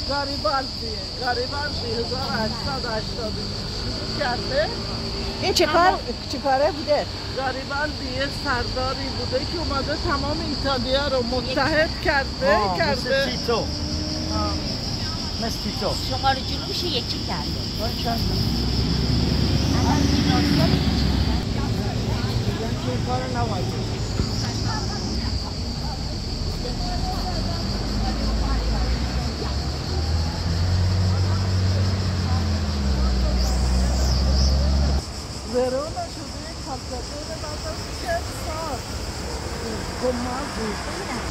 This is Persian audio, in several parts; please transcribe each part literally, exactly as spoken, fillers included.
گاریبالدی گاریبالدی هزار و هشتصد و هشتاد و شروع کرده. این چه کار چه کاره بوده؟ گاریبالدی یه سرداری بوده که اومده تمام ایتالیا رو متحد کرده کرده. مثل تیتو. مثل تیتو. شمال جنوبش یکی کرده. باشه. الان دیناسور این کار نوازی. Verona شده یک کالکاتور بعد از چهل سال گمان بود.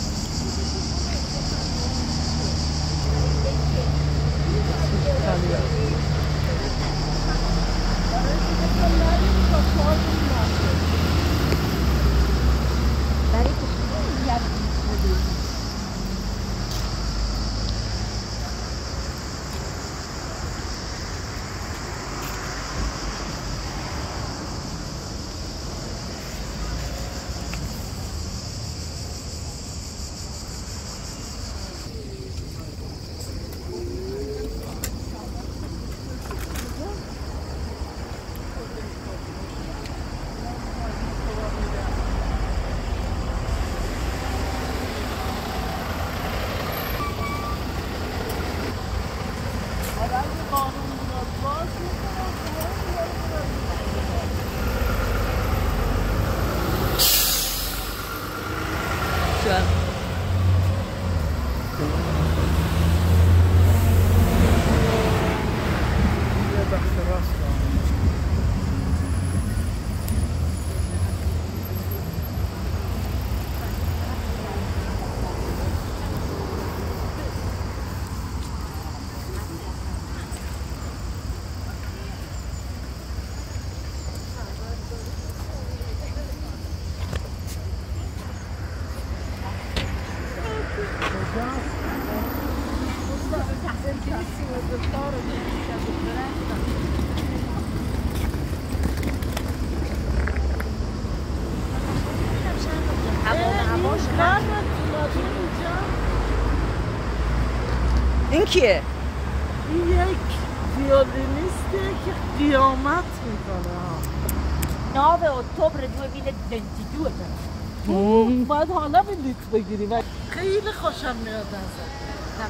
این کیه؟ این یک ویولینیسته که قیامت میکنه. nove ottobre duemilaventidue تو باید حالا بلیط بگیری و خیلی خوشم میاد ازت.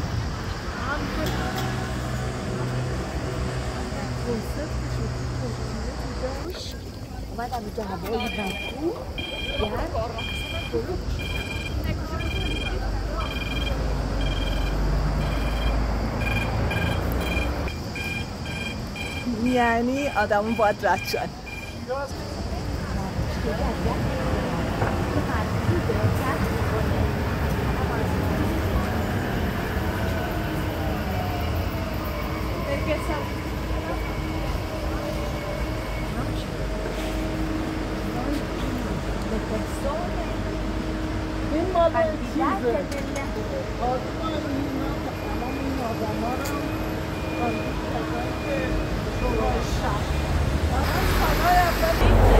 اومدم اینجا هوای مدعو یعنی آدمون باید رد شد. این مال چیزه آدم اینا تمام این آدم ها رو کاندید کردن که شورای شهر من سالهای اول